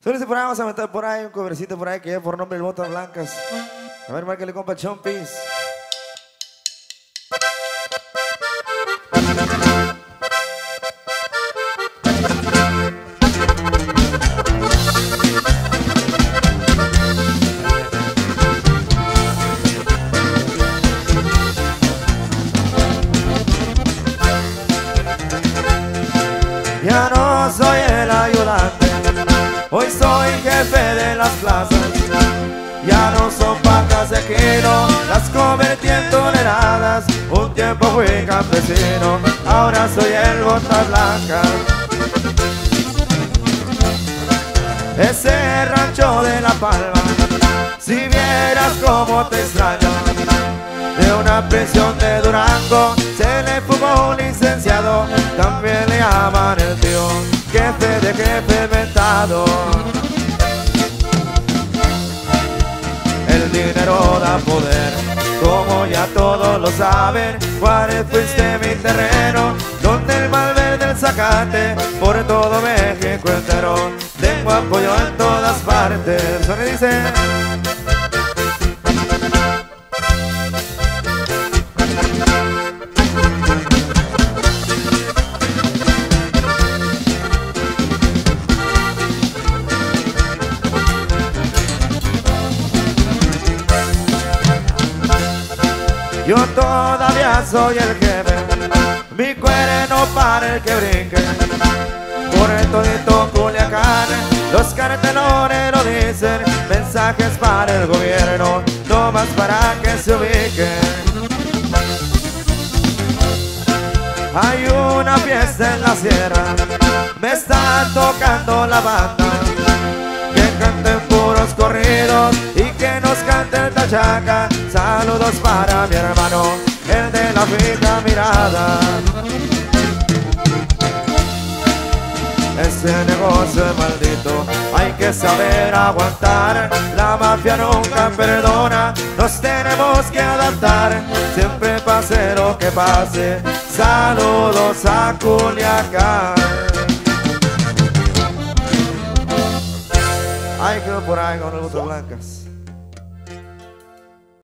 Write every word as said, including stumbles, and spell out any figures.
Suélese por ahí, vamos a meter por ahí un covercito por ahí que lleva por nombre el Botas Blancas. A ver, márquele compa Chompis. Ya no soy el ayudante, hoy soy jefe de las plazas. Ya no son pacas de kilo, las convertí en toneladas. Un tiempo fui campesino, ahora soy el Botas Blancas. Ese rancho de La Palma, si vieras cómo te extraño. De una prisión de Durango se le fugó un licenciado, también le llaman el tío, jefe de jefe inventado. El dinero da poder, como ya todos lo saben. Juárez fuiste mi terreno, donde el malverde del zacate, por todo México entero, tengo apoyo en todas partes. ¿Qué dice? Yo todavía soy el jefe, mi cuerno para el que brinque. Por el todito Culiacán, los cartelones lo dicen, mensajes para el gobierno, no más para que se ubiquen. Hay una fiesta en la sierra, me está tocando la banda, que canten puros corridos y que nos cante el tachaca. Saludos para mi hermano, el de la fija mirada. Ese negocio es maldito, hay que saber aguantar. La mafia nunca perdona, nos tenemos que adaptar. Siempre pase lo que pase, saludos a Culiacán. Ahí quedó por ahí con el Botas Blancas.